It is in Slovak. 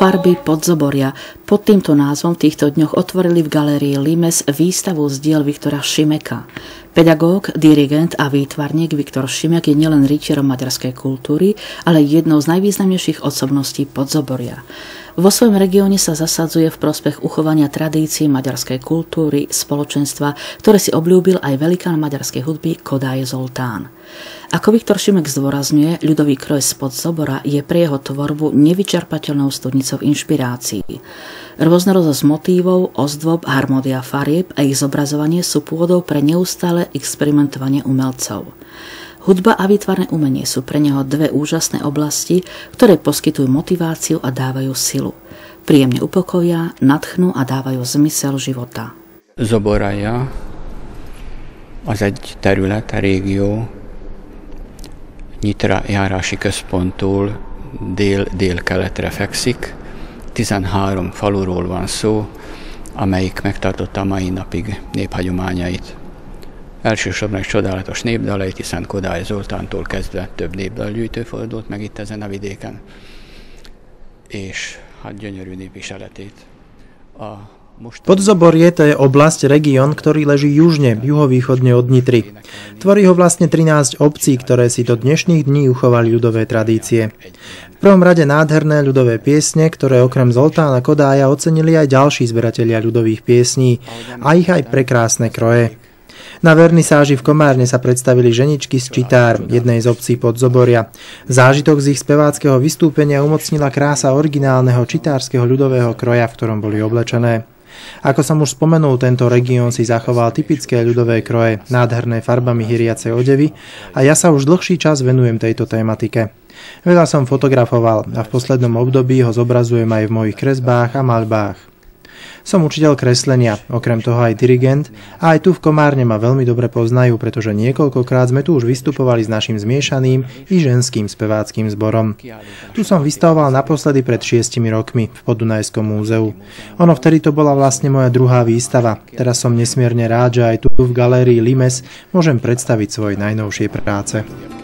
Farby Podzoboria. Pod týmto názvom v týchto dňoch otvorili v galérii Limes výstavu z diel Viktora Šimeka. Pedagóg, dirigent a výtvarník Viktor Šimek je nielen rytierom maďarskej kultúry, ale jednou z najvýznamnejších osobností Podzoboria. Vo svojom regióne sa zasadzuje v prospech uchovania tradícií maďarskej kultúry, spoločenstva, ktoré si obľúbil aj velikán maďarskej hudby Kodály Zoltán. Ako Viktor Šimek zdôrazňuje, ľudový kroj z Podzobora je pre jeho tvorbu nevyčerpateľnou studnicou inšpirácií. Rôznorodosť motívov, ozdôb, harmónia farieb a ich zobrazovanie sú pôvodou pre neustále experimentovanie umelcov. Hudba a výtvarné umenie sú pre neho dve úžasné oblasti, ktoré poskytujú motiváciu a dávajú silu. Príjemne upokoja, nadchnú a dávajú zmysel života. Zoboraja az egy terület, a régió Nyitra járási központtól dél-keletre fekszik. 13 faluról van szó, amelyik megtartotta a mai napig néphagyományait. Elsősorban egy csodálatos népdalait, hiszen Kodály Zoltántól kezdve több népdalgyűjtő fordult meg itt ezen a vidéken, és hát gyönyörű népviseletét. Podzoborie to je oblasť, región, ktorý leží južne, juhovýchodne od Nitry. Tvorí ho vlastne 13 obcí, ktoré si do dnešných dní uchovali ľudové tradície. V prvom rade nádherné ľudové piesne, ktoré okrem Zoltána Kodája ocenili aj ďalší zberatelia ľudových piesní a ich aj prekrásne kroje. Na vernisáži v Komárne sa predstavili ženičky z Čitár, jednej z obcí Podzoboria. Zážitok z ich speváckeho vystúpenia umocnila krása originálneho čitárskeho ľudového kroja, v ktorom boli oblečené. Ako som už spomenul, tento región si zachoval typické ľudové kroje, nádherné farbami hyriace odevy a ja sa už dlhší čas venujem tejto tématike. Veľa som fotografoval a v poslednom období ho zobrazujem aj v mojich kresbách a maľbách. Som učiteľ kreslenia, okrem toho aj dirigent a aj tu v Komárne ma veľmi dobre poznajú, pretože niekoľkokrát sme tu už vystupovali s našim zmiešaným i ženským speváckým zborom. Tu som vystavoval naposledy pred 6 rokmi v Podunajskom múzeu. Ono vtedy to bola vlastne moja druhá výstava. Teraz som nesmierne rád, že aj tu v galérii Limes môžem predstaviť svoje najnovšie práce.